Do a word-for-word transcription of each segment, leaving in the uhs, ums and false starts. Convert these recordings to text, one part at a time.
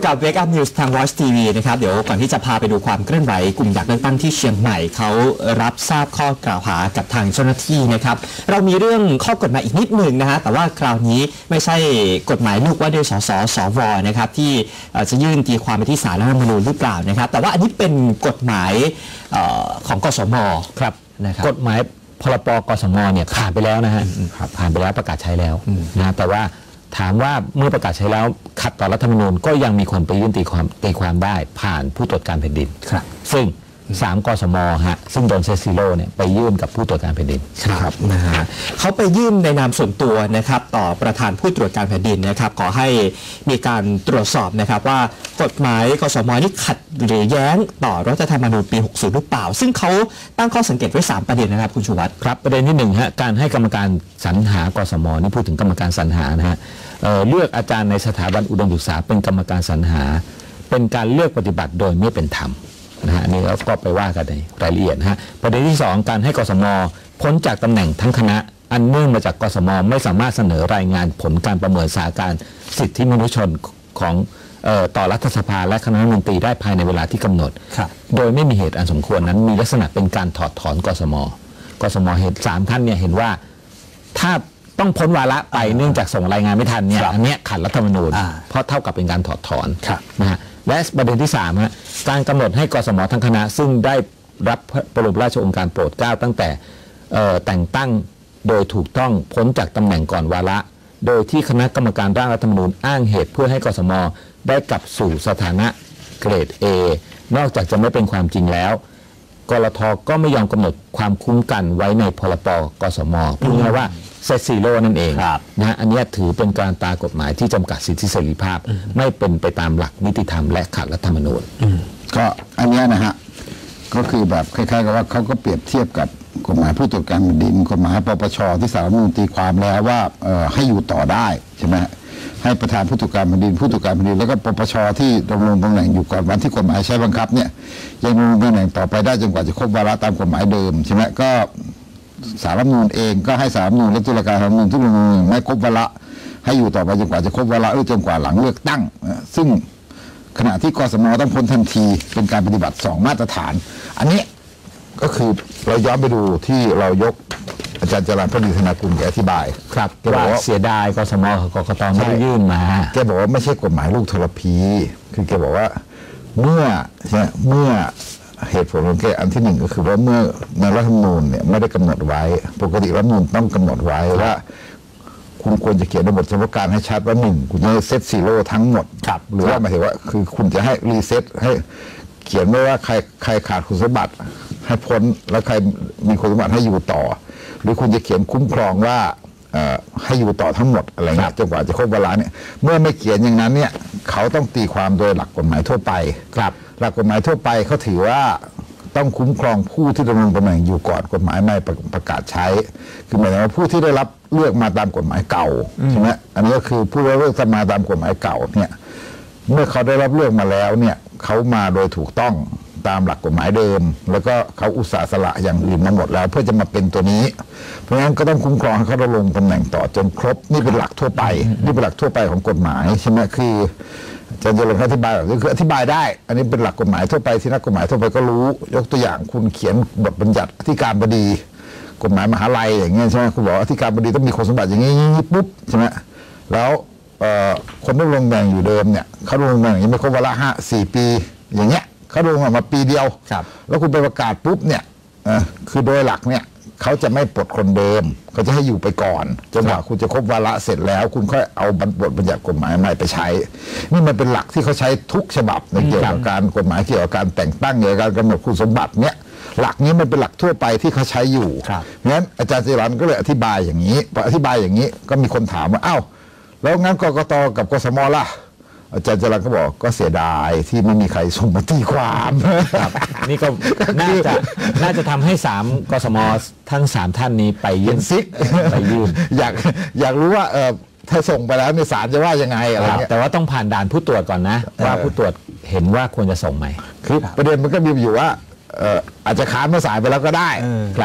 กับ Wake Up News ทาง Voice ที วี นะครับเดี๋ยวก่อนที่จะพาไปดูความเคลื่อนไหวกลุ่มอยากเลือกตั้งที่เชียงใหม่เขารับทราบข้อกล่าวหากับทางเจ้าหน้าที่นะครับเรามีเรื่องข้อกฎหมายอีกนิดหนึ่งนะฮะแต่ว่าคราวนี้ไม่ใช่กฎหมายลูกว่าด้วยสสสวนะครับที่จะยื่นตีความไปที่ศาลรัฐธรรมนูญหรือเปล่านะครับแต่ว่าอันนี้เป็นกฎหมายของกสมครับนะครับกฎหมายพรบกสมเนี่ยผ่านไปแล้วนะฮะผ่านไปแล้วประกาศใช้แล้วนะแต่ว่าถามว่าเมื่อประกาศใช้แล้วขัดต่อรัฐธรรมนูญก็ยังมีคนไปยื่นตีความตีความได้ผ่านผู้ตรวจการแผ่นดินซึ่งสามกสมฮะซึ่งโดนเซซิโร่เนี่ยไปยื่นกับผู้ตรวจการแผ่นดินครับนะฮะเขาไปยื่นในนามส่วนตัวนะครับต่อประธานผู้ตรวจการแผ่นดินนะครับขอให้มีการตรวจสอบนะครับว่ากฎหมายกสมนี่ขัดหรือแย้งต่อรัฐธรรมนูญปีหกสิบหรือเปล่าซึ่งเขาตั้งข้อสังเกตไว้สามประเด็นนะครับคุณชูวัฒน์ครับประเด็นที่หนึ่งฮะการให้กรรมการสรรหากสมนี่พูดถึงกรรมการสรรหานะฮะ เ, เลือกอาจารย์ในสถาบันอุดมศึกษาเป็นกรรมการสรรหาเป็นการเลือกปฏิบัติโดยไม่เป็นธรรมนะฮะนี่ก็ไปว่ากันในรายละเอียดนะฮะประเด็นที่สองการให้กสมพ้นจากตำแหน่งทั้งคณะอันเนื่องมาจากกสมไม่สามารถเสนอรายงานผลการประเมินสถานการณ์สิทธิมนุษยชนของต่อรัฐสภาและคณะรัฐมนตรีได้ภายในเวลาที่กำหนดโดยไม่มีเหตุอันสมควรนั้นมีลักษณะเป็นการถอดถอนกสมกสมเห็นสามท่านเนี่ยเห็นว่าถ้าต้องพ้นวาระไปเนื่องจากส่งรายงานไม่ทันเนี่ยอันนี้ขัดรัฐธรรมนูญเพราะเท่ากับเป็นการถอดถอนนะฮะและประเด็นที่สามฮะการกำหนดให้กสมทั้งคณะซึ่งได้รับพระบรมราชโองการโปรดเกล้าตั้งแต่แต่งตั้งโดยถูกต้องพ้นจากตำแหน่งก่อนวาระโดยที่คณะกรรมการร่างรัฐธรรมนูญอ้างเหตุเพื่อให้กสมได้กลับสู่สถานะเกรด เอ นอกจากจะไม่เป็นความจริงแล้วกลท.ก็ไม่ยอมกำหนดความคุ้มกันไว้ในพรบกสมพูดง่ายว่าเซซิโร่นั่นเองนะอันนี้ถือเป็นการตากฎหมายที่จำกัดสิทธิเสรีภาพไม่เป็นไปตามหลักนิติธรรมและขัดรัฐธรรมนูญก็อันนี้นะฮะก็คือแบบคล้ายๆกับว่าเขาก็เปรียบเทียบกับกฎหมายผู้ตรวจการแผ่นดินกฎหมายปปชที่ศาลรัฐธรรมนูญตีความแล้วว่าให้อยู่ต่อได้ใช่ไหมให้ประธานผู้ตรวจการแผ่นดินผู้ตรวจการแผ่นดินแล้วก็ปปชที่ดำรงตำแหน่งอยู่ก่อนวันที่กฎหมายใช้บังคับเนี่ยยังดำรงตำแหน่งต่อไปได้จนกว่าจะครบวาระตามกฎหมายเดิมใช่ไหมก็ศาลรัฐธรรมนูญเองก็ให้ศาลรัฐธรรมนูญและตุลาการศาลรัฐธรรมนูญทุกหน่วยไม่ครบวาระให้อยู่ต่อไปจนกว่าจะครบวาระหรือจนกว่าหลังเลือกตั้งซึ่งขณะที่กสมต้องพ้นทันทีเป็นการปฏิบัติสองมาตรฐานอันนี้ก็คือเราย้อนไปดูที่เรายกอาจารย์จรัญ พดีธนากุลแกอธิบายครับแกบอกว่าเสียดายกสมกกตไม่ได้ยื่นมาแกบอกว่าไม่ใช่กฎหมายลูกทรพีคือแกบอกว่าเมื่อใช่เมื่อเหตุผลของแกอันที่หนึ่งก็คือว่าเมื่อในรัฐธรรมนูญเนี่ยไม่ได้กำหนดไว้ปกติรัฐธรรมนูญต้องกำหนดไว้ว่าคุณควรจะเขียนในบทเฉพาะการให้ชัดว่าหนึ่งคุณจะเซตซีโร่ทั้งหมดหรือว่าหมายถึงว่าคือคุณจะให้รีเซ็ตให้เขียนไว้ว่าใครใครขาดคุณสมบัติให้พ้นแล้วใครมีคุณสมบัติให้อยู่ต่อหรือคุณจะเขียนคุ้มครองว่าให้อยู่ต่อทั้งหมดอะไรเงี้ยจนกว่าจะครบเวลาเนี่ยเมื่อไม่เขียนอย่างนั้นเนี่ยเขาต้องตีความโดยหลักกฎหมายทั่วไปครับหลักกฎหมายทั่วไปเขาถือว่าต้องคุ้มครองผู้ที่ดำรงตำแหน่งอยู่ก่อนกฎหมายไม่ประกาศใช้คือหมายถึงว่าผู้ที่ได้รับเลือกมาตามกฎหมายเก่าใช่ไหมอันนี้ก็คือผู้ได้เลือกมาตามกฎหมายเก่าเนี่ยเมื่อเขาได้รับเลือกมาแล้วเนี่ยเขามาโดยถูกต้องตามหลักกฎหมายเดิมแล้วก็เขาอุตส่าห์สละอย่างอื่นมาหมดแล้วเพื่อจะมาเป็นตัวนี้เพราะฉะนั้นก็ต้องคุ้มครองให้เขาดำรงตำแหน่งต่อจนครบนี่เป็นหลักทั่วไปนี่เป็นหลักทั่วไปของกฎหมายใช่ไหมคืออาจารย์จะลองอธิบายแบบนี้คืออธิบายได้อันนี้เป็นหลักกฎหมายทั่วไปที่นักกฎหมายทั่วไปก็รู้ยกตัวอย่างคุณเขียนบทบัญญัติอธิการบดีกฎหมายมหาลัยอย่างเงี้ยใช่ไหมคุณบอกอธิการบดีต้องมีคุณสมบัติอย่างนี้ปุ๊บใช่ไหมแล้วคนดำรงตำแหน่งอยู่เดิมเนี่ยเขาดำรงตำแหน่งยังไม่ครบวาระห้าสี่ปีอย่างเงี้ยเขาลงมาปีเดียวแล้วคุณไปประกาศปุ๊บเนี่ยคือโดยหลักเนี่ยเขาจะไม่ปลดคนเดิมเขาจะให้อยู่ไปก่อนจนกว่าคุณจะครบวาระเสร็จแล้วคุณค่อยเอาบทบัญญัติกฎหมายใหม่ไปใช้นี่มันเป็นหลักที่เขาใช้ทุกฉบับในเกี่ยวกับการกฎหมายเกี่ยวกับการแต่งตั้งเกี่ยวกับการกำหนดคุณสมบัติเนี่ยหลักนี้มันเป็นหลักทั่วไปที่เขาใช้อยู่งั้นอาจารย์จรัญก็เลยอธิบายอย่างนี้พออธิบายอย่างนี้ก็มีคนถามว่าอ้าวแล้วงั้นกกต.กับกสม.ล่ะอาจารย์จรัญก็บอกก็เสียดายที่ไม่มีใครส่งมาตีความนี่ก็น่าจะน่าจะทำให้สามกสมทั้งสามท่านนี้ไปยื่นซิกไปยื่นอยากอยากรู้ว่าเออถ้าส่งไปแล้วในศาลจะว่ายังไงอะไรเงี้ยแต่ว่าต้องผ่านด่านผู้ตรวจก่อนนะว่าผู้ตรวจเห็นว่าควรจะส่งไหมคือประเด็นมันก็มีอยู่ว่าอาจจะค้านเมื่อสายไปแล้วก็ได้ครับ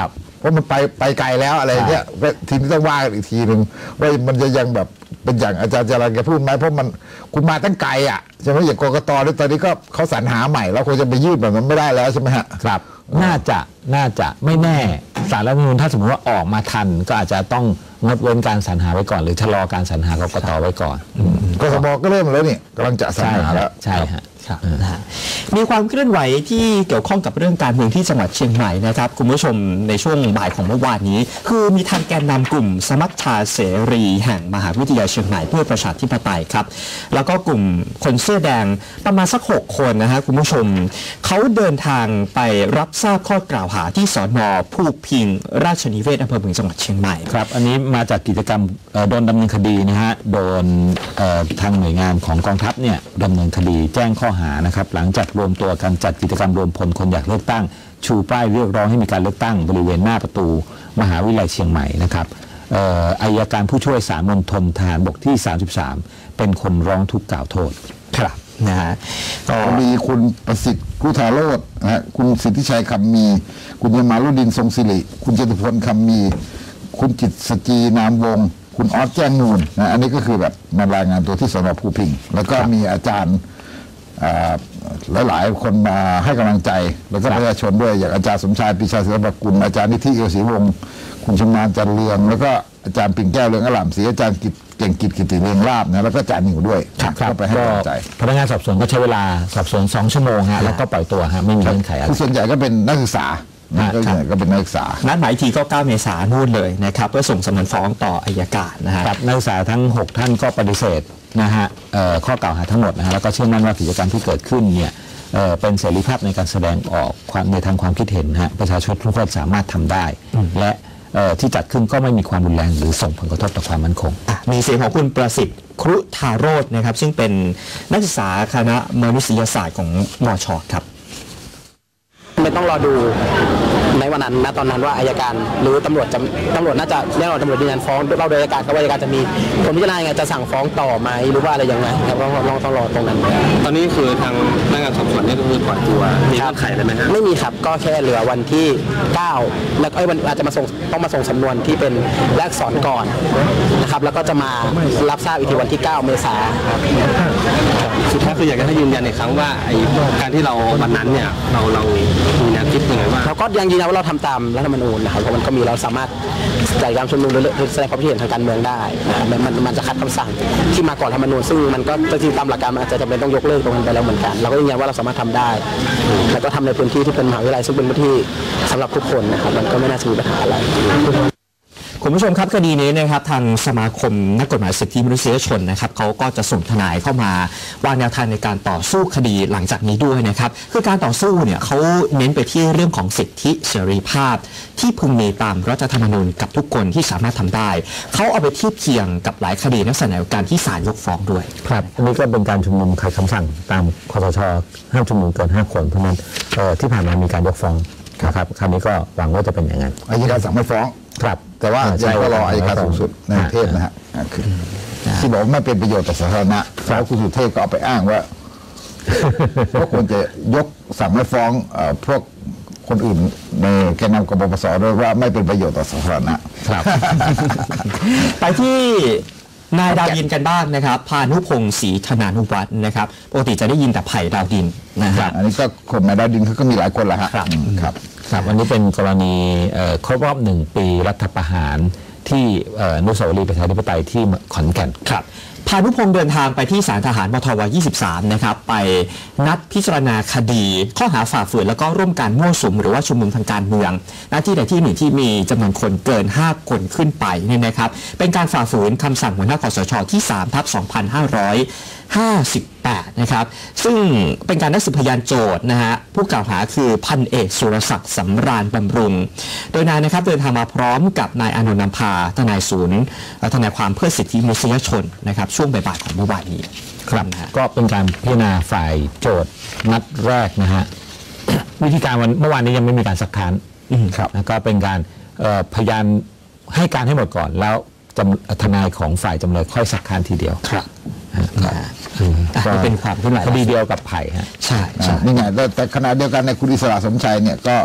ราะมันไปไปไกลแล้วอะไรเงี้ยทีนี้ต้องว่ากันอีกทีหนึ่งว่ามันจะยังแบบเป็นอย่างอาจารย์จรัญแกพูดไหมเพราะมันคุณมาตั้งไกลอ่ะใช่ไหมอย่างกกตด้วยตอนนี้ก็เขาสรรหาใหม่แล้วคงจะไปยืดแบบนั้นไม่ได้แล้วใช่ไหมฮะครับน่าจะน่าจะไม่แน่ศาลรัฐธรรมนูญถ้าสมมติว่าออกมาทันก็อาจจะต้องงดเว้นการสรรหาไว้ก่อนหรือชะลอการสรรหากกตไว้ก่อนกสบก็เริ่มแล้วนี่กำลังจะสรรหาแล้วใช่ฮะครับนะฮะมีความเคลื่อนไหวที่เกี่ยวข้องกับเรื่องการเมืองที่จังหวัดเชียงใหม่นะครับคุณผู้ชมในช่วงบ่ายของเมื่อวานนี้คือมีทางแกนนำกลุ่มสมัชชาเสรีแห่งมหาวิทยาลัยเชียงใหม่เพื่อประชาธิปไตยครับแล้วก็กลุ่มคนเสื้อแดงประมาณสักหกคนนะฮะคุณผู้ชมเขาเดินทางไปรับทราบข้อกล่าวหาที่สน.ภูพิงราชนิเวศอำเภอเมืองจังหวัดเชียงใหม่ครับอันนี้มาจากกิจกรรมโดนดำเนินคดีนะฮะโดนทางหน่วยงานของกองทัพเนี่ยดำเนินคดีแจ้งข้อหานะครับหลังจากรวมตัวกันจัดกิจกรรมรวมพลคนอยากเลือกตั้งชูป้ายเรียกร้องให้มีการเลือกตั้งบริเวณหน้าประตูมหาวิทยาลัยเชียงใหม่นะครับอัยการผู้ช่วยสาลมณฑลทหารบกที่สามสิบสามเป็นคนร้องทุกข์กล่าวโทษครับนะฮะก็มีคุณประสิทธิ์กุธาโรจน์นะฮะคุณสิทธิชัยคำมีคุณยมารุดินทรงศิริคุณจตุพลคำมีคุณจิตสจีนามวงศ์คุณออสแจ้งนูนนะอันนี้ก็คือแบบมารายงานตัวที่สน.ภูพิงแล้วก็มีอาจารย์หลายๆคนมาให้กำลังใจแล้วก็ประชาชนด้วยอย่างอาจารย์สมชายปีชาศิลปกุลอาจารย์นิธิเอียวศรีวงศ์คุณชำนาญจันเรืองแล้วก็อาจารย์ปิ่นแก้วเรืองอร่ามศรีอาจารย์กิตเก่งกิจกิติเรืองลาบนะแล้วก็อาจารย์หนิวด้วยก็ไปให้กำลังใจพนักงานสอบสวนก็ใช้เวลาสอบสวนสองชั่วโมงฮะแล้วก็ปล่อยตัวฮะไม่มีเงื่อนไขอะไรส่วนใหญ่ก็เป็นนักศึกษาก็เป็นนักศึกษานัดหมายทีก็เก้าเมษายนนู่นเลยนะครับเพื่อส่งสำนวนฟ้องต่ออัยการนะฮะนักศึกษาทั้งหกท่านก็ปฏิเสธนะฮะข้อกล่าวหาทั้งหมดนะฮะแล้วก็เชื่อมั่นว่ากิจกรรมที่เกิดขึ้นเนี่ยเป็นเสรีภาพในการแสดงออกความในทางความคิดเห็นฮะประชาชนทุกคนสามารถทำได้และที่จัดขึ้นก็ไม่มีความรุนแรงหรือส่งผลกระทบต่อความมั่นคงมีเสียงของคุณประสิทธิ์ครุธาโรจน์นะครับซึ่งเป็นนักศึกษาคณะมนุษยศาสตร์ของมช.ครับไม่ต้องรอดูในวันนั้นณตอนนั้นว่าอัยการหรือตำรวจจะตำรวจน่าจะแน่นอนตำรวจยืนยันฟ้องเราโดยอัยการครับว่าอัยการจะมีผลพิจารณายังไงจะสั่งฟ้องต่อไหมหรือว่าอะไรยังไงครับต้องลองต้องรอตรงนั้นตอนนี้คือทางพนักงานสอบสวนนี่ก็คือปล่อยตัวมีเงื่อนไขอะไรไหมครับไม่มีครับก็แค่เหลือวันที่เก้าแล้วก็วันอาจจะมาส่งต้องมาส่งสำนวนที่เป็นแรกสอนก่อนนะครับแล้วก็จะมารับทราบอีกทีวันที่เก้าเมษายนครับสุดท้ายคืออยากจะให้ยืนยันอีกครั้งว่าไอ้การที่เราวันนั้นเนี่ยเราเรามีแนวคิดยังไงว่าเราก็ยังยืนยันว่าเราทำตามรัฐธรรมนูญนะครับเพราะมันก็มีเราสามารถจัดการชุมนุมหรือแสดงความคิดเห็นทางการเมืองได้นะมันมันจะขัดคำสั่งที่มาก่อนรัฐธรรมนูญซึ่งมันก็จริงตามหลักการมันอาจจะจำเป็นต้องยกเลิกตรงนั้นไปแล้วเหมือนกันเราก็ยืนยันว่าเราสามารถทำได้แล้วก็ทำในพื้นที่ที่เป็นมหาวิทยาลัยซึ่งเป็นพื้นที่สำหรับทุกคนนะครับมันก็ไม่น่าจะมีปัญหาอะไรคุณผู้ชมครับคดีนี้นะครับทางสมาคมนักกฎหมายสิทธิมนุษยชนนะครับเขาก็จะส่งทนายเข้ามาวางแนวทางในการต่อสู้คดีหลังจากนี้ด้วยนะครับคือการต่อสู้เนี่ยเขาเน้นไปที่เรื่องของสิทธิเสรีภาพที่พึงมีตามรัฐธรรมนูญกับทุกคนที่สามารถทำได้เขาเอาไปเทียบเคียงกับหลายคดีลักษณะเดียวกันที่ศาลยกฟ้องด้วยครับอันนี้ก็เป็นการชุมนุมขัดคำสั่งตามคสช.ห้ามชุมนุมเกินห้าคนเพราะนั้นที่ผ่านมามีการยกฟ้องนะครับคราวนี้ก็หวังว่าจะเป็นอย่างนั้นอัยการสั่งไม่ฟ้องครับแต่ว่ายังก็รออัยการสูงสุดในประเทศนะฮะคือที่บอกไม่เป็นประโยชน์ต่อสาธารณะแล้วคุณสุเทพก็เอาไปอ้างว่าว่าควรจะยกสั่งไม่ฟ้องพวกคนอื่นในแกนนำกบพสด้วยว่าไม่เป็นประโยชน์ต่อสาธารณะครับไปที่นายดาวดินกันบ้างนะครับพานุพงศ์ศรีธนานุวัฒน์นะครับปกติจะได้ยินแต่ไผ่ดาวดินนะครับอันนี้ก็คนนายดาวดินเขาก็มีหลายคนแหละครับครับครับวันนี้เป็นกรณีครบรอบหนึ่งปีรัฐประหารที่อนุสาวรีย์ประชาธิปไตยที่ขอนแก่นครับพานุพงศ์เดินทางไปที่ศาลทหารมทวยี่สิบสามนะครับไปนัดพิจารณาคดีข้อหาฝ่าฝืนแล้วก็ร่วมการมั่วสุมหรือว่าชุมนุมทางการเมืองหน้าที่ใดที่หนึ่งที่มีจำนวนคนเกินห้าคนขึ้นไปเนี่ยนะครับเป็นการฝ่าฝืนคำสั่งหัวหน้าคสชที่สามทับสองพันห้าร้อยห้าสิบแปดนะครับซึ่งเป็นการนัดสืบพยานโจทย์นะฮะผู้กล่าวหาคือพันเอกสุรศักดิ์สำราญบำรุงโดยนายนะครับเดินทางมาพร้อมกับนายอานนท์นำพาทนายศูนย์ทนายความเพื่อสิทธิมนุษยชนนะครับช่วงบ่ายๆของเมื่อวานนี้ครับนะก็เป็นการพิจารณาฝ่ายโจทย์นัดแรกนะฮะ วิธีการวันเมื่อวานนี้ยังไม่มีการซักค้านครับแล้วก็เป็นการพยานให้การให้หมดก่อนแล้วทนายของฝ่ายจำเลยค่อยซักค้านทีเดียวครับก็เป็นความขึ้นไหวคดีเดียวกับไผ่ฮะใช่ใช่นี่ไงแต่ขณะเดียวกันในคุณอิสระสมชัยเนี่ยก็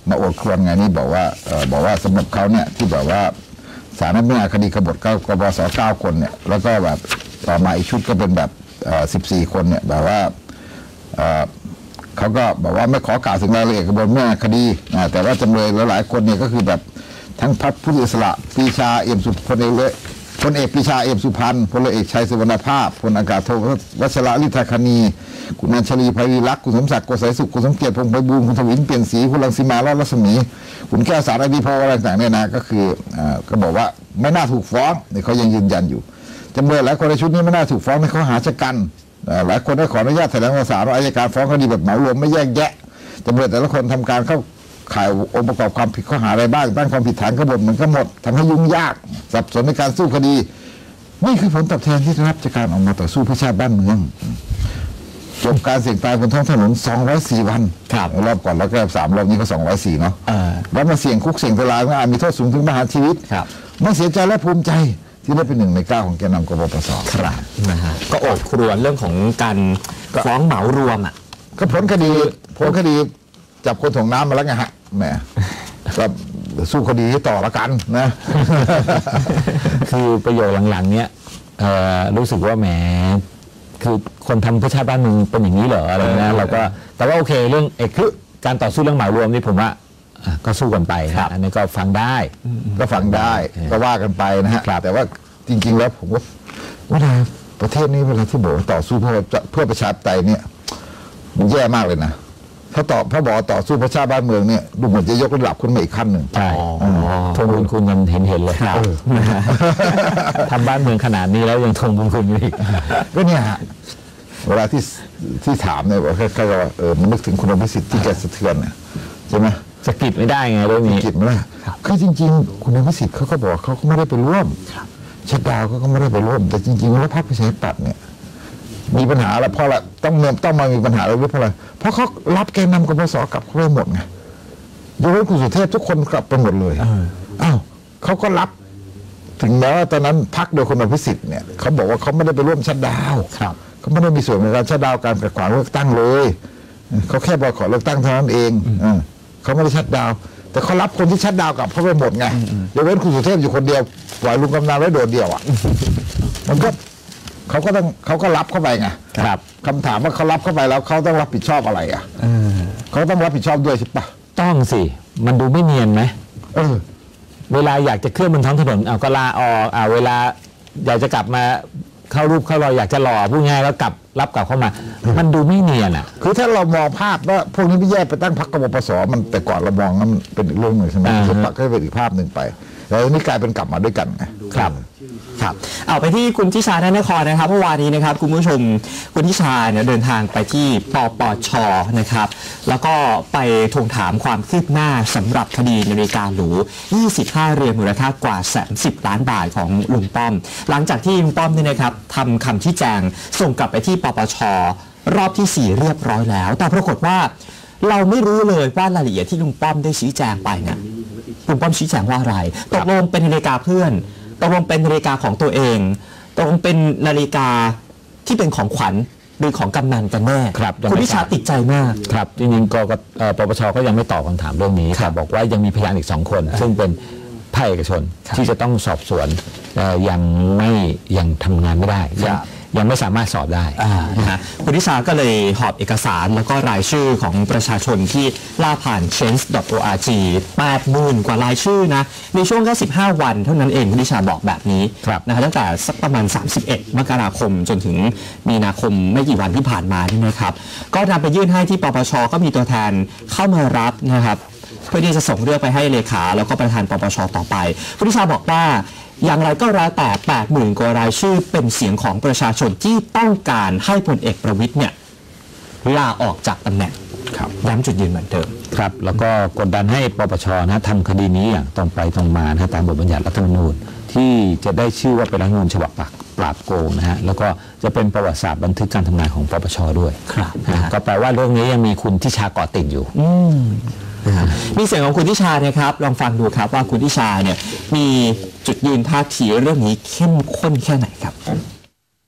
มาโอดครวญไงนี่บอกว่าเอ่อบอกว่าสำหรับเขาเนี่ยที่แบบว่าศาลนั้นไม่อาคดีกบฏเก้ากบสเก้าคนเนี่ยแล้วก็แบบต่อมาอีกชุดก็เป็นแบบสิบสี่คนเนี่ยแบบว่าเอ่อเขาก็บอกว่าไม่ขอกล่าวถึงรายละเอียดกระบวนการคดีนะแต่ว่าจำเลยหลายๆคนเนี่ยก็คือแบบทั้งพรรคผู้อิสระปรีชาเอี่ยมสุพลเอกเลยพลเอกปรีชาเอี่ยมสุพรรณพลเอกชัยสุวรรณภาพพลอากาศโทวัชระฤทธาคณีคุณอัญชลีไพรีลักษณ์คุณสมศักดิ์โกสัยสุขคุณสมเกียรติพงษ์ไพบูลย์คุณทวินเปลี่ยนสีคุณรังสีมาลอดรัศมีคุณแก้วสารอดีโพอะไรต่างๆเนี่ยนะก็คืออ่าก็บอกว่าไม่น่าถูกฟ้องเนี่ยเขายังยืนยันอยู่จำเลยหลายคนในชุดนี้ไม่น่าถูกฟ้องในข้อหาชะกันหลายคนได้ขออนุญาตแถลงต่อศาลว่าอัยการฟ้องคดีแบบเหมารวมไม่แยกแยะจำเลยแต่ละคนทำการเข้าข่ายองค์ประกอบความผิดข้อหาอะไรบ้างตั้งความผิดฐานกบฏมันก็หมดทำให้ยุ่งยากสับสนในการสู้คดีนี่คือผลตอบแทนที่ได้รับจากการออกมาต่อสู้เพื่อชาติบ้านเมืองจบการเสี่ยงตายบนท้องถนนสองร้อยสี่วันรอบก่อนแล้วก็สามรอบนี้ก็สองร้อยสี่เนาะแล้วมาเสี่ยงคุกเสี่ยงตารางก็อาจมีโทษสูงถึงประหารชีวิตไม่เสียใจและภูมิใจที่ได้เป็นหนึ่งในเก้าของแกนนำกบปสครับนะฮะก็โอดครวญเรื่องของการฟ้องเหมารวมอ่ะก็ผลคดีผลคดีจับคนถ่วงน้ำมาแล้วไงฮะแหมก็สู้คดีให้ต่อละกันนะคือประโยชน์หลังๆเนี้ยรู้สึกว่าแหมคือคนทำเพื่อชาติบ้านเมืองเป็นอย่างนี้เหรออะไรนะเราก็แต่ว่าโอเคเรื่องเอกคือการต่อสู้เรื่องเหมารวมนี่ผมว่าก็สู้กันไปนะอันนี้ก็ฟังได้ก็ฟังได้ก็ว่ากันไปนะฮะแต่ว่าจริงๆแล้วผมว่าเวลาประเทศนี้เวลาที่บอกต่อสู้เพื่อเพื่อประชาธิปไตยเนี่ยมันแย่มากเลยนะถ้าต่อพระบอกต่อสู้พระชาติบ้านเมืองเนี่ยดูเหมือนจะยกระดับขึ้นมาอีกขั้นหนึ่งใช่ทงบุญคุณยังเห็นเห็นเลยทำบ้านเมืองขนาดนี้แล้วยังทงบุญคุณอีกก็เนี่ยฮะเวลาที่ที่ถามเนี่ยบอกแค่แค่ว่าเออมันนึกถึงคุณอภิสิทธิ์ที่แกสะเทือนเนี่ยใช่ไหมสกิดไม่ได้ไงเรื่องนี้สกิดไม่ได้คือจริงๆคุณอภิสิทธิ์เขาก็บอกเขาก็ไม่ได้ไปร่วมชัดดาวเขาก็ไม่ได้ไปร่วมแต่จริงๆแล้วพรรคประชาธิปัตย์เนี่ยมีปัญหาแล้วเพราะอะไรต้องเนื่องต้องมามีปัญหาอะไรเพราะอะไรเพราะเขารับแกนนำกบสกลับเข้าไปหมดไงยกเว้นคุณสุเทพทุกคนกลับไปหมดเลยอ้าวเขาก็รับถึงแม้ว่าตอนนั้นพรรคโดยคุณอภิสิทธิ์เนี่ยเขาบอกว่าเขาไม่ได้ไปร่วมชัดดาวเขาไม่ได้มีส่วนในการชัดดาวการขัดขวางเลือกตั้งเลยเขาแค่บอยคอตเลือกตั้งเท่านั้นเองเขาไม่ได้ชัดดาวแต่เขารับคนที่ชัดดาวกลับเข้าไปหมดไงยกเว้นคุณสุเทพอยู่คนเดียวปล่อยลุงกำนันไว้โดดเดียวอ่ะมันก็เขาก็ต้องเขาก็รับเข้าไปไงครับคำถามว่าเขารับเข้าไปแล้วเขาต้องรับผิดชอบอะไรอ่ะเขาต้องรับผิดชอบด้วยใช่ปะต้องสิมันดูไม่เนียนไหมเออเวลาอยากจะเคลื่อนบนท้องถนนเอาก็ลาออกอ่าเวลาอยากจะกลับมาเข้ารูปเข้ารอยอยากจะหล่อพูดง่ายแล้วกลับรับกลับเข้ามามันดูไม่เนียนอ่ะคือถ้าเรามองภาพว่าพวกนี้ไม่แยกไปตั้งพรรคกบปสมันแต่ก่อนเรามองมันเป็นอีกเรื่องหนึ่งใช่ไหมจะปักให้เป็นอีกภาพหนึ่งไปแล้วนี่กลายเป็นกลับมาด้วยกันไงครับครับเอาไปที่คุณทิชาธนครนะครับเมื่อวานนี้นะครับคุณผู้ชมคุณทิชาเนี่ยเดินทางไปที่ปปชนะครับแล้วก็ไปทวงถามความคืบหน้าสำหรับคดีนาฬิกาหรูยี่สิบห้าเรือนมูลค่ากว่าสามสิบล้านบาทของลุงป้อมหลังจากที่ลุงป้อมเนี่ยนะครับทำคำชี้แจงส่งกลับไปที่ปปชรอบที่สี่เรียบร้อยแล้วแต่ปรากฏว่าเราไม่รู้เลยว่ารายละเอียดที่ลุงป้อมได้ชี้แจงไปเนี่ยลุงป้อมชี้แจงว่าอะไรตกลงเป็นนาฬิกาเพื่อนตกลงเป็นนาฬิกาของตัวเองตกลงเป็นนาฬิกาที่เป็นของขวัญหรือของกำนันกันแน่ครับคุณวิชาติดใจมากครับจริงๆกปปชก็ยังไม่ตอบคำถามเรื่องนี้ครับบอกว่ายังมีพยานอีกสองคนซึ่งเป็นภาคเอกชนที่จะต้องสอบสวนยังไม่ยังทำงานไม่ได้ยังไม่สามารถสอบได้นะฮะคุณทิชาก็เลยหอบเอกสารแล้วก็รายชื่อของประชาชนที่ล่าผ่าน change ดอท โอ อาร์ จี แปดหมื่นกว่ารายชื่อนะในช่วงแค่สิบห้าวันเท่านั้นเองคุณทิชาบอกแบบนี้นะฮะตั้งแต่สักประมาณสามสิบเอ็ดมกราคมจนถึงมีนาคมไม่กี่วันที่ผ่านมานี่นะครับก็นำไปยื่นให้ที่ปปชก็มีตัวแทนเข้ามารับนะครับเพื่อที่จะส่งเรื่องไปให้เลขาแล้วก็ประธานปปชต่อไปคุณทิชาบอกว่าอย่างไรก็แล้วแต่ แปดหมื่น กว่ารายชื่อเป็นเสียงของประชาชนที่ต้องการให้พลเอกประวิตรเนี่ยลาออกจากตำแหน่งย้ำจุดยืนเหมือนเดิมครับแล้วก็กดดันให้ปปชนะทำคดีนี้อย่างตรงไปตรงมานะตามบทบัญญัติรัฐธรรมนูญที่จะได้ชื่อว่าเป็นรัฐธรรมนูญฉบับปราบโกงนะฮะแล้วก็จะเป็นประวัติศาสตร์บันทึกการทำงานของปปชด้วยก็แปลว่าเรื่องนี้ยังมีคุณทิชาเกาะติดอยู่มีเสียงของคุณทิชานะครับลองฟังดูครับว่าคุณทิชาเนี่ยมีจุดยืนท่าทีเรื่องนี้เข้มข้นแค่ไหนครับ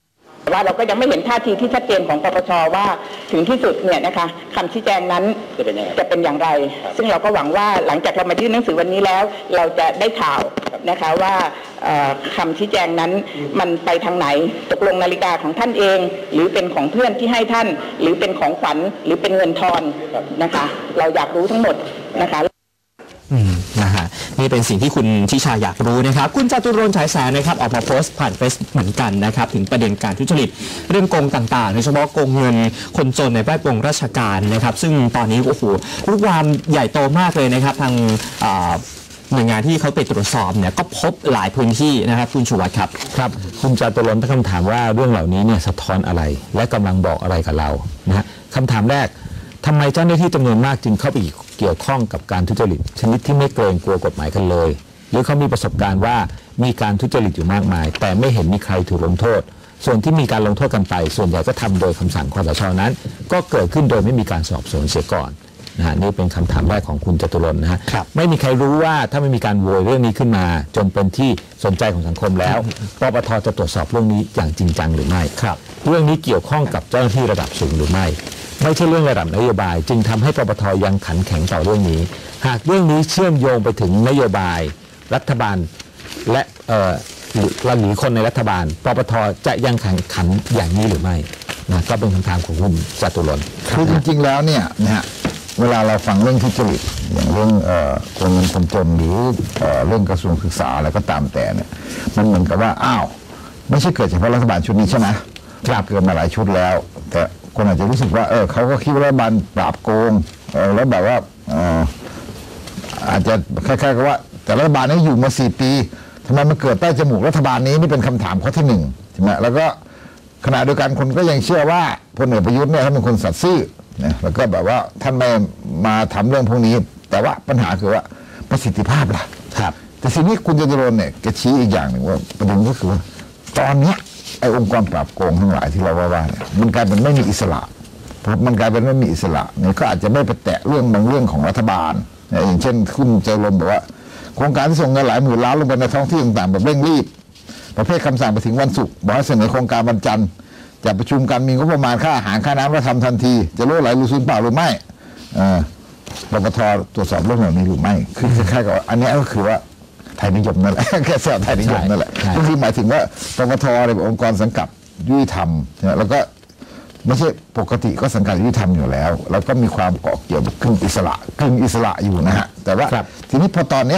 ว่าเราก็ยังไม่เห็นท่าทีที่ชัดเจนของปปชว่าถึงที่สุดเนี่ยนะคะคำชี้แจงนั้นจะเป็นอย่างไรซึ่งเราก็หวังว่าหลังจากเรามายื่นหนังสือวันนี้แล้วเราจะได้ข่าวนะคะว่าคำชี้แจงนั้นมันไปทางไหนตกลงนาฬิกาของท่านเองหรือเป็นของเพื่อนที่ให้ท่านหรือเป็นของขวัญหรือเป็นเงินทอนนะคะเราอยากรู้ทั้งหมดนะคะอืมนะฮะนี่เป็นสิ่งที่คุณทิชาอยากรู้นะครับคุณจตุรนต์ ฉายแสงนะครับออกมาโพสต์ผ่านเฟซเหมือนกันนะครับถึงประเด็นการทุจริตเรื่องโกงต่างๆโดยเฉพาะโกงเงินคนจนในแวดวงราชการนะครับซึ่งตอนนี้โอ้โหลุกลามใหญ่โตมากเลยนะครับทางหน่วยงานที่เขาไปตรวจสอบเนี่ยก็พบหลายพื้นที่นะครับคุณชูวัฒน์ครับครับคุณจตุรนต์ตั้งคำถามว่าเรื่องเหล่านี้เนี่ยสะท้อนอะไรและกำลังบอกอะไรกับเรานะฮะคำถามแรกทำไมเจ้าหน้าที่จำนวนมากจึงเข้าไปเกี่ยวข้องกับการทุจริตชนิดที่ไม่เกรงกลัวกฎหมายกันเลยหรือเขามีประสบการณ์ว่ามีการทุจริตอยู่มากมายแต่ไม่เห็นมีใครถูกลงโทษส่วนที่มีการลงโทษกันไปส่วนใหญ่ก็ทำโดยคำสั่งคสช.นั้นก็เกิดขึ้นโดยไม่มีการสอบสวนเสียก่อนนะฮะนี่เป็นคำถามแรกของคุณจตุรนต์นะฮะไม่มีใครรู้ว่าถ้าไม่มีการโวยเรื่องนี้ขึ้นมาจนเป็นที่สนใจของสังคมแล้วปปท.จะตรวจสอบเรื่องนี้อย่างจริงจังหรือไม่ครับเรื่องนี้เกี่ยวข้องกับเจ้าหน้าที่ระดับสูงหรือไม่ไม่ใช่เรื่องระดับนโยบายจึงทำให้ปปท.ยังขันแข็งต่อเรื่องนี้หากเรื่องนี้เชื่อมโยงไปถึงนโยบายรัฐบาลและเอ่อหรือคนในรัฐบาลปปท.จะยังขันขันอย่างนี้หรือไม่นะก็เป็นคำถามของคุณจตุรนต์คือจริงๆแล้วเนี่ยนะฮะเวลาเราฟังเรื่องทุจริตอย่างเรื่องโกงเงินคนจนหรือเรื่องกระทรวงศึกษาอะไรก็ตามแต่เนี่ยมันเหมือนกับว่าอ้าวไม่ใช่เกิดเฉพาะรัฐบาลชุดนี้ใช่ไหมครับเกิดมาหลายชุดแล้วแต่คนอาจจะรู้สึกว่าเออเขาก็คิดว่ารัฐบาลปราบโกงเออแล้วแบบว่าอาจจะคล้ายๆกับว่าแต่รัฐบาลนี้อยู่มาสี่ปีทำไมมันเกิดใต้จมูกรัฐบาลนี้นี่เป็นคำถามข้อที่หนึ่งใช่ไหมแล้วก็ขณะเดียวกันคนก็ยังเชื่อว่าพลเอกประยุทธ์เนี่ยท่านเป็นคนสัตย์ซื่อนะแล้วก็แบบว่าท่านไม่มาทำเรื่องพวกนี้แต่ว่าปัญหาคือว่าประสิทธิภาพล่ะครับแต่สิ่งนี้คุณจตุรนต์เนี่ยแกชี้อีกอย่างหนึ่งว่าประเด็นก็คือว่าตอนนี้ไอ้องค์กรปราบโกงทั้งหลายที่เราว่าเนี่ยมันกลายเป็นไม่มีอิสระเพราะมันกลายเป็นไม่มีอิสระเนี่ยก็อาจจะไม่ไปแตะเรื่องบางเรื่องของรัฐบาลอย่างเช่นคุณจตุรนต์บอกว่าโครงการที่ส่งเงินหลายหมื่นล้านลงไปในท้องที่ต่างๆแบบเร่งรีบประเภทคำสั่งไปถึงวันศุกร์บอกให้เสนอโครงการวันจันทร์จะประชุมกันมีงบประมาณค่าอาหารค่าน้ำแล้วทำทันทีจะรั่วไหลรู้สูญเปล่าหรือไม่ปปท.ตรวจสอบเรื่องเหล่านี้หรือไม่คือคล้ายๆกับอันนี้ก็คือว่าไทยนิยมนั่นแหละแค่แซวไทยนิยมนั่นแหละก็คือหมายถึงว่าปปท.เป็นองค์กรสังกัดยุติธรรมแล้วก็ไม่ใช่ปกติก็สังกัดยุติธรรมอยู่แล้วแล้วก็มีความเกาะเกี่ยวกึ่งอิสระกึ่งอิสระอยู่นะฮะแต่ว่าทีนี้พอตอนเนี้ย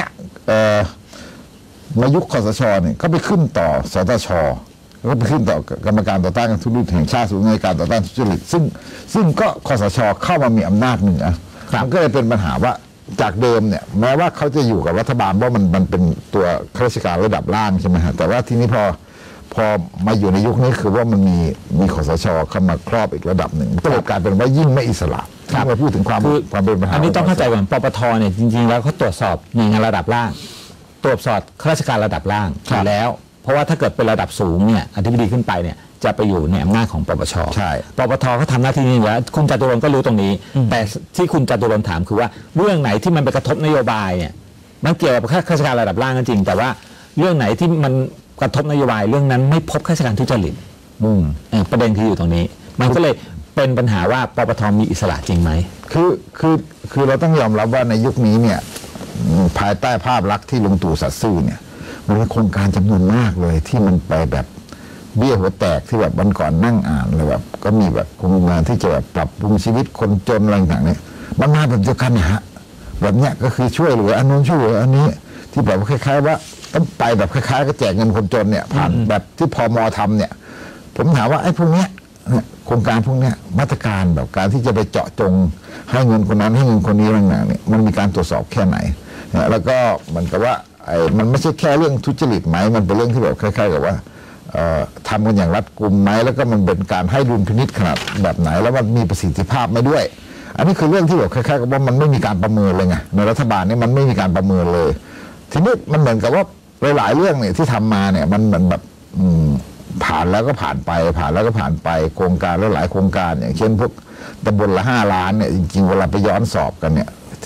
มายุคคสช.เนี่ยก็ไปขึ้นต่อสตช.ก็ไปขึ้นต่อกรรมการต่อต้านการทุจริตแห่งชาติศูนย์ในการต่อต้านทุจริตซึ่งซึ่งก็คสช.เข้ามามีอำนาจเหนือมันก็เลยเป็นปัญหาว่าจากเดิมเนี่ยแม้ว่าเขาจะอยู่กับรัฐบาลเพราะมันมันเป็นตัวข้าราชการระดับล่างใช่ไหมฮะแต่ว่าทีนี้พอพอมาอยู่ในยุคนี้คือว่ามันมีมีคสช.เข้ามาครอบอีกระดับหนึ่งก็เลยกลายเป็นว่ายิ่งไม่อิสระถ้ามาพูดถึงความความเป็นปัญหาอันนี้ต้องเข้าใจก่อนปปท.เนี่ยจริงๆแล้วเขาตรวจสอบหน่วยงานระดับล่างตรวจสอบข้าราชการระดับล่างอยู่แล้วเพราะว่าถ้าเกิดเป็นระดับสูงเนี่ยอธิบดีขึ้นไปเนี่ยจะไปอยู่ในอำนาจของปปช.ใช่ปปท.เขาทำหน้าที่นี้แล้วคุณจตุรนต์ก็รู้ตรงนี้แต่ที่คุณจตุรนต์ถามคือว่าเรื่องไหนที่มันไปกระทบนโยบายเนี่ยมันเกี่ยวกับข้าราชการระดับล่างก็จริงแต่ว่าเรื่องไหนที่มันกระทบนโยบายเรื่องนั้นไม่พบข้าราชการทุจริตประเด็นคืออยู่ตรงนี้มันก็เลยเป็นปัญหาว่าปปท.มีอิสระจริงไหมคือคือคือเราต้องยอมรับว่าในยุคนี้เนี่ยภายใต้ภาพลักษณ์ที่ลุงตู่สัตย์ซื่อเนี่ยมันมีโครงการจำนวนมากเลยที่มันไปแบบเบี้ยหัวแตกที่แบบวันก่อนนั่งอ่านเลยแบบก็มีแบบโครงการที่จะแบบปรับปรุงชีวิตคนจนอะไรต่างๆเนี่ยมันมาแบบเดียวกันนะฮะแบบเนี้ยก็คือช่วยเหลืออันนู้นช่วยเหลืออันนี้ที่แบบคล้ายๆว่าต้องไปแบบคล้ายๆก็แจกเงินคนจนเนี่ยผ่านแบบที่พม.ทำเนี่ยผมถามว่าไอ้พวกเนี้ยโครงการพวกเนี้ยมาตรการแบบการที่จะไปเจาะจงให้เงินคนนั้นให้เงินคนนี้ต่างๆเนี่ยมันมีการตรวจสอบแค่ไหนแล้วก็เหมือนกับว่าไอ้มันไม่ใช่แค่เรื่องทุจริตไหมมันเป็นเรื่องที่แบบคล้ายๆกับว่าทำกันอย่างรัดกุมไหมแล้วก็มันเป็นการให้ดุลพินิจขนาดแบบไหนแล้วมันมีประสิทธิภาพไหมด้วยอันนี้คือเรื่องที่แบบคล้ายๆกับว่ามันไม่มีการประเมินเลยไงในรัฐบาลนี่มันไม่มีการประเมินเลยทีนี้มันเหมือนกับว่าหลายๆเรื่องเนี่ยที่ทำมาเนี่ยมันเหมือนแบบผ่านแล้วก็ผ่านไปผ่านแล้วก็ผ่านไปโครงการแล้วหลายโครงการอย่างเช่นพวกตำบลละห้าล้านเนี่ยจริงๆเวลาไปย้อนสอบกันเนี่ยท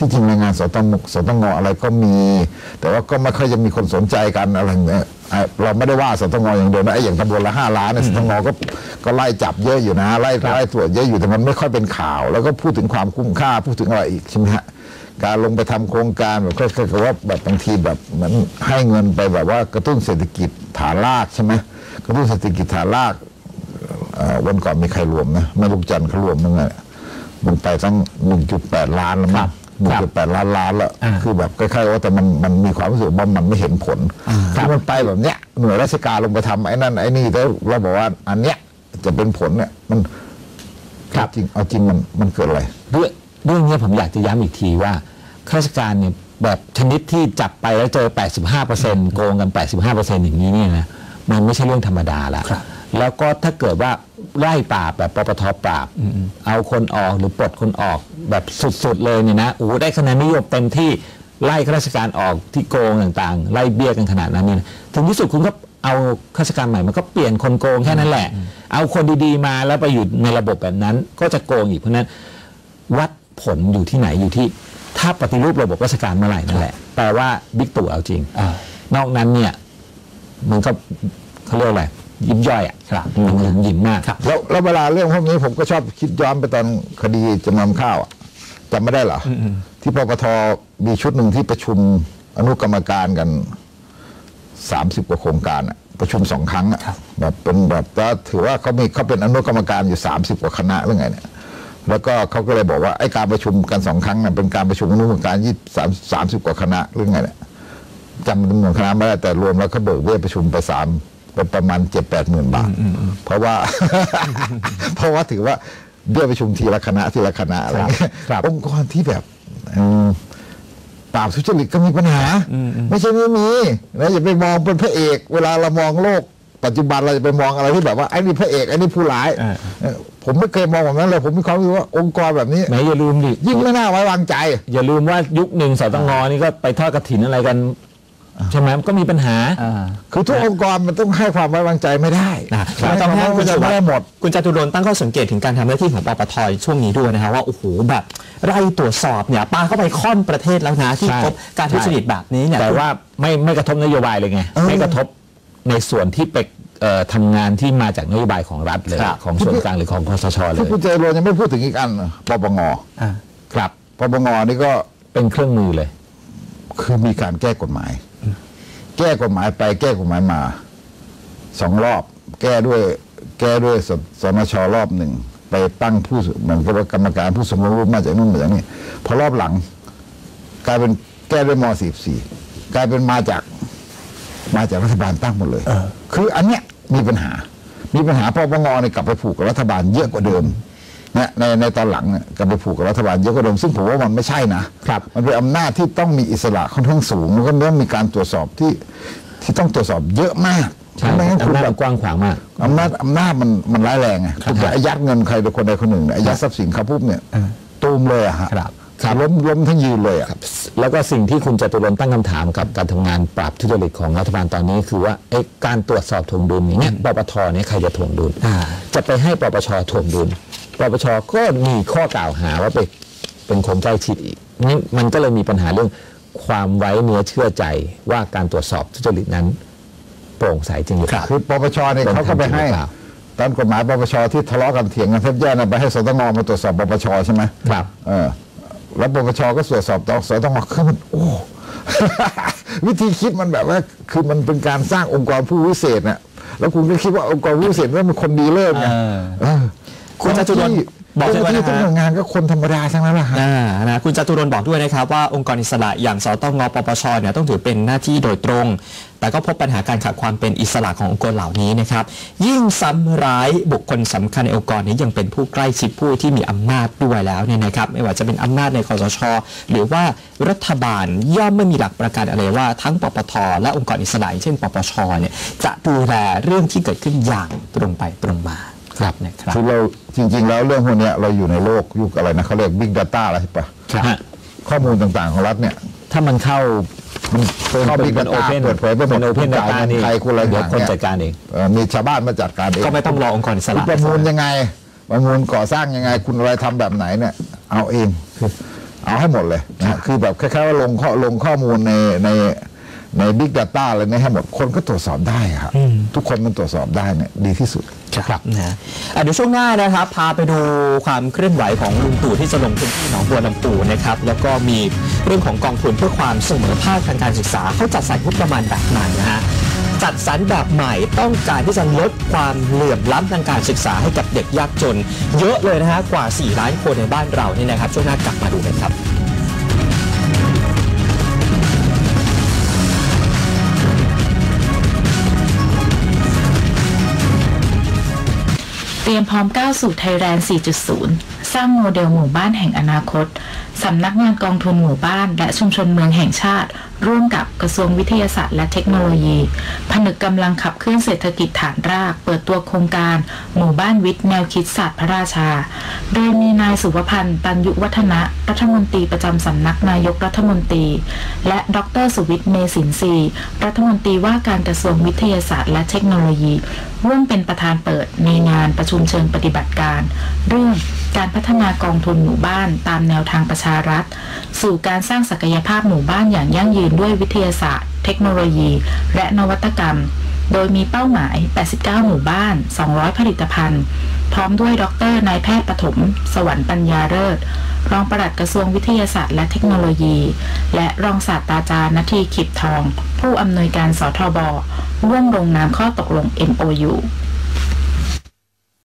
ที่จริงในงานสตงสตงอะไรก็มี แต่ว่าก็ไม่ค่อยจะมีคนสนใจกันอะไรเงี้ยเราไม่ได้ว่าสตงอย่างเดียวนะไอ้อย่างตำบลละห้าล้านเนี่ยสตงก็ก็ไล่จับเยอะอยู่นะไล่ไล่ตรวจเยอะอยู่แต่มันไม่ค่อยเป็นข่าว แล้วก็พูดถึงความคุ้มค่าพูดถึงอะไรอีกใช่ไหมฮะการลงไปทำโครงการแบบก็คือว่าแบบบางทีแบบเหมือนให้เงินไปแบบว่ากระตุ้นเศรษฐกิจฐานรากใช่ไหมกระตุ้นเศรษฐกิจฐานรากวันก่อนมีใครรวมนะแม่ลูกจันทร์เขารวมนึงไงมันไปตั้ง หนึ่งจุดแปด ล้านแล้วมั้ง หนึ่งจุดแปด ล้านล้านแล้วคือแบบคล้ายๆว่าแต่มันมันมีความรู้สึกว่ามันไม่เห็นผลถ้ามันไปแบบเนี้ยหน่วยราชการลงไปทำไอ้นั่นไอ้นี่แล้วเราบอกว่าอันเนี้ยจะเป็นผลเนี่ยมันจริงเอาจริงมันมันเกิดอะไรด้วยเรื่องนี้ผมอยากจะย้ำอีกทีว่าข้าราชการเนี่ยแบบชนิดที่จับไปแล้วเจอ แปดสิบห้าเปอร์เซ็นต์ โกงกัน แปดสิบห้าเปอร์เซ็นต์ อย่างนี้เนี่ยนะมันไม่ใช่เรื่องธรรมดาละแล้วก็ถ้าเกิดว่าไล่ปราบแบบปปทปราบเอาคนออกหรือปลดคนออกแบบสุดๆเลยเนี่ยนะโอ้ได้คะแนนนิยมเต็มที่ไล่ข้าราชการออกที่โกงต่างๆไล่เบี้ยกันขนาดนั้นนี่ถึงที่สุดคุณก็เอาข้าราชการใหม่มันก็เปลี่ยนคนโกงแค่นั้นแหละเอาคนดีๆมาแล้วไปอยู่ในระบบแบบนั้นก็จะโกงอีกเพราะนั้นวัดผลอยู่ที่ไหนอยู่ที่ถ้าปฏิรูประบบราชการเมื่อไหร่นั่นแหละแปลว่าบิ๊กตู่เอาจริงนอกนั้นเนี่ยมันก็เขาเรียกอะไรยิ้มย่อยอ่ะครับมันยิ้มมากแล้วแล้วเวลาเรื่องพวกนี้ผมก็ชอบคิดย้อนไปตอนคดีจำนำข้าวอ่ะจำไม่ได้เหรอที่ปปทมีชุดหนึ่งที่ประชุมอนุกรรมการกันสามสิบกว่าโครงการอ่ะประชุมสองครั้งอ่ะแบบเป็นแบบแต่ถือว่าเขามีเขาเป็นอนุกรรมการอยู่สามสิบกว่าคณะหรือไงเนี่ยแล้วก็เขาก็เลยบอกว่าไอ้การประชุมกันสองครั้งเนี่ยเป็นการประชุมอนุกรรมการยี่สามสามสิบกว่าคณะหรือไงเนี่ยจำจำนวนคณะไม่ได้แต่รวมแล้วเขาเบิกเบี้ยประชุมไปสามเป็นประมาณเจ็ดแปดหมื่นบาทเพราะว่า เพราะว่าถือว่าเบี้ยประชุมทีละคณะทีละคณะอะไรเงี้ยองค์กรที่แบบปราบทุจริตก็มีปัญหาไม่ใช่ไม่มีนะอย่าไปมองเป็นพระเอกเวลาเรามองโลกปัจจุบันเราจะไปมองอะไรที่แบบว่าไอ้นี่พระเอกไอ้นี่ผู้ร้ายผมไม่เคยมองแบบนั้นเลยผมมีความรู้สึกว่าองค์กรแบบนี้แม้อย่าลืมดิยิ่งไม่น่าไว้วางใจอย่าลืมว่ายุคหนึ่งสตงนี่ก็ไปทอดกฐินอะไรกันใช่ไหมก็มีปัญหาคือทุกองค์กรมันต้องให้ความไว้วางใจไม่ได้เราต้องให้คุณจะไม่ได้หมดคุณจตุรนต์ตั้งข้อสังเกตถึงการทำหน้าที่ของปปทช่วงนี้ด้วยนะครับว่าโอ้โหแบบไล่ตรวจสอบเนี่ยปาเข้าไปค่อนประเทศแล้วนะที่พบการทุจริตแบบนี้เนี่ยแต่ว่าไม่ไม่กระทบนโยบายเลยไงไม่กระทบในส่วนที่ไปทำงานที่มาจากนโยบายของรัฐเลยของส่วนกลางหรือของคสชเลยที่คุณจตุรนต์ยังไม่พูดถึงอีกอันปปงครับปปงนี่ก็เป็นเครื่องมือเลยคือมีการแก้กฎหมายแก้กฎหมายไปแก้กฎหมายมาสองรอบแก้ด้วยแก้ด้วยสนชรอบหนึ่งไปตั้งผู้เหมือนกับกรรมการผู้สมรู้มาจากนู่นมาจากนี่พอรอบหลังกลายเป็นแก้ด้วยม.สี่สิบสี่กลายเป็นมาจากมาจากรัฐบาลตั้งหมดเลยคืออันเนี้ยมีปัญหามีปัญหาปปงเนี่ยกลับไปผูกกับรัฐบาลเยอะกว่าเดิมนะในในตอนหลังเนี่ยกลับไปผูกกับรัฐบาลเยอะกว่าเดิมซึ่งผมว่ามันไม่ใช่นะครับมันเป็นอำนาจที่ต้องมีอิสระค่อนข้างสูงแล้วก็ต้องมีการตรวจสอบที่ที่ต้องตรวจสอบเยอะมากใช่อำนาจกว้างขวางมากอำนาจอำนาจมันมันร้ายแรงไงคุณจะอายัดเงินใครโดยคนใดคนหนึ่งอายัดทรัพย์สินเขาปุ๊บเนี่ยตูมเลยอะฮะล้มล้มทั้งยืนเลยอะแล้วก็สิ่งที่คุณจตุรนต์ตั้งคำถามกับการทำงานปราบทุจริตของรัฐบาลตอนนี้คือว่าไอ้การตรวจสอบถ่วงดุลอย่างเงี้ยปปทเนี่ยใครจะถ่วงดุลจะไปให้ปปชถ่วงดุลปปชก็มีข้อกล่าวหาว่าไปเป็นคนใกล้ชิดอีกนี่มันก็เลยมีปัญหาเรื่องความไว้เนื้อเชื่อใจว่าการตรวจสอบทุจริตนั้นโปร่งใสจริงหรือเปล่าคือปปชเนี่ยเขาก็ไปให้ตามกฎหมายปปชที่ทะเลาะกันเถียงกันแทบแย่นะไปให้สตงมาตรวจสอบปปชใช่ไหมครับเออแล้วปปชก็ตรวจสอบต่อสตงคือมันโอ้ วิธีคิดมันแบบว่าคือมันเป็นการสร้างองค์กรผู้วิเศษน่ะแล้วคุณก็คิดว่าองค์กรผู้วิเศษว่ามันคนดีเลิศไงคุณจตุรนต์บอกด้วยนะฮะงานก็คนธรรมดาทั้งนั้นแหละนะคุณจตุรนต์บอกด้วยนะครับว่าองค์กรอิสระอย่างสตงปปชเนี่ยต้องถือเป็นหน้าที่โดยตรงแต่ก็พบปัญหาการขาดความเป็นอิสระขององค์กรเหล่านี้นะครับยิ่งซ้ำร้ายบุคคลสำคัญในองค์กรนี้ยังเป็นผู้ใกล้ชิดผู้ที่มีอำนาจด้วยแล้วเนี่ยนะครับไม่ว่าจะเป็นอำนาจในคสช.หรือว่ารัฐบาลย่อมไม่มีหลักประกันอะไรว่าทั้งปปท.และองค์กรอิสระเช่นปปช.เนี่ยจะดูแลเรื่องที่เกิดขึ้นอย่างตรงไปตรงมาครับนะครับคือเราจริงๆแล้วเรื่องพวกนี้เราอยู่ในโลกยุคอะไรนะเขาเรียก Big Data อะไรใช่ปะข้อมูลต่างๆของรัฐเนี่ยถ้ามันเข้าเข้า Big Data เปิดเผยไปหมด Open Data นี่ใครคุณอะไรอย่างคนจัดการเองมีชาวบ้านมาจัดการเองก็ไม่ต้องรอองค์กรอิสระประมูลยังไงประมูลก่อสร้างยังไงคุณอะไรทำแบบไหนเนี่ยเอาเองเอาให้หมดเลยนะคือแบบคล้ายๆว่าลงข้อลงข้อมูลในในใน Big Data อะไรนี้ให้หมดคนก็ตรวจสอบได้ครับทุกคนมันตรวจสอบได้เนี่ยดีที่สุดครับนะเดี๋ยวช่วงหน้านะครับพาไปดูความเคลื่อนไหวของลุงตู่ที่จะลงพื้นที่หนองบัวลำพูนะครับแล้วก็มีเรื่องของกองทุนเพื่อความเสมอภาคทางการศึกษาเขาจัดสรรงบประมาณแบบไหนนะฮะจัดสรรแบบใหม่ต้องการที่จะลดความเหลื่อมล้ำทางการศึกษาให้กับเด็กยากจนเยอะเลยนะฮะกว่าสี่ล้านคนในบ้านเรานี่นะครับช่วงหน้ากลับมาดูกันครับเตรียมพร้อมก้าวสู่ไทยแลนด์ สี่จุดศูนย์ สร้างโมเดลหมู่บ้านแห่งอนาคต สำนักงานกองทุนหมู่บ้านและชุมชนเมืองแห่งชาติร่วมกับกระทรวงวิทยาศาสตร์และเทคโนโลยีผนึกกำลังขับเคลื่อนเศรษฐกิจฐานรากเปิดตัวโครงการหมู่บ้านวิทย์แนวคิดศาสตร์พระราชาโดยมีนายสุภพันธ์ตันยุวัฒนะรัฐมนตรีประจำสำนักนายกรัฐมนตรีและดรสุวิทย์เมษินทรีย์รัฐมนตรีว่าการกระทรวงวิทยาศาสตร์และเทคโนโลยีร่วมเป็นประธานเปิดในงานประชุมเชิงปฏิบัติการเรื่องการพัฒนากองทุนหมู่บ้านตามแนวทางประชารัฐสู่การสร้างศักยภาพหมู่บ้านอย่างยั่งยืนด้วยวิทยาศาสตร์เทคโนโลยีและนวัตกรรมโดยมีเป้าหมายแปดสิบเก้าหมู่บ้านสองร้อยผลิตภัณฑ์พร้อมด้วยดรนายแพทย์ปฐมสวรรค์ปัญญาเลิศรองปลัดกระทรวงวิทยาศาสตร์และเทคโนโลยีและรองศาสตราจารย์ณทีขิบทองผู้อำนวยการสทบร่วมลงนามข้อตกลง เอ็ม โอ ยู